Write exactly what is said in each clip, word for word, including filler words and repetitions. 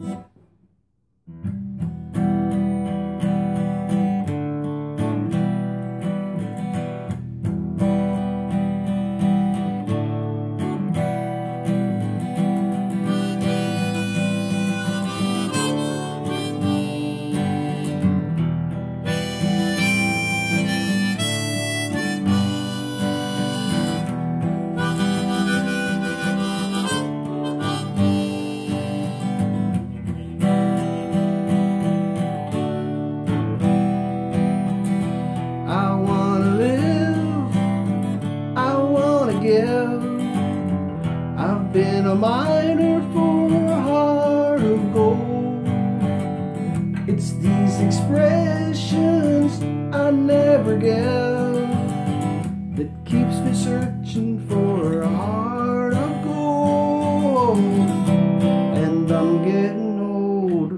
I've been a miner for a heart of gold. It's these expressions I never get that keeps me searching for a heart of gold. And I'm getting old.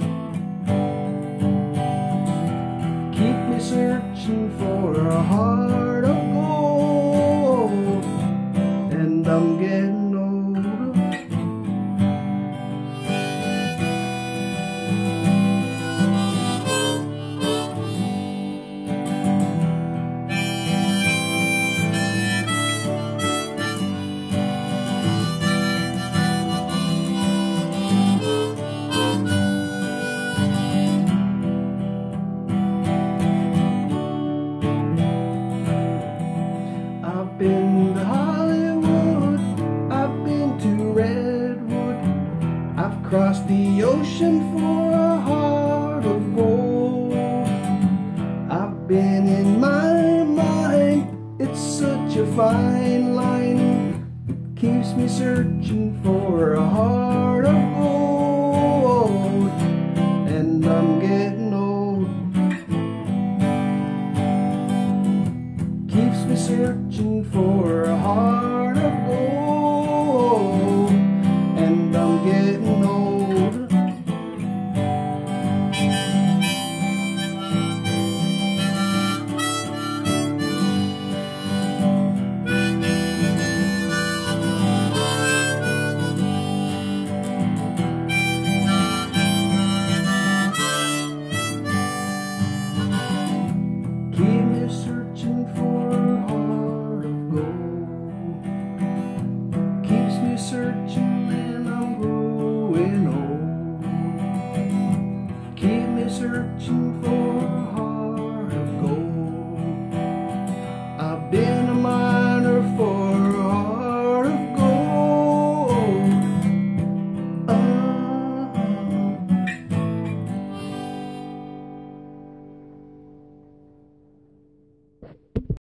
Keep me searching for a heart of gold. And I'm getting older. I've been to Hollywood, I've been to Redwood, I've crossed the ocean for a heart of gold. I've been in my mind, it's such a fine line that keeps me searching for a heart of gold. And I'm getting old. Keeps me searching for a heart of gold. And I'm getting old. Keep me searching for a heart of gold. Keeps me searching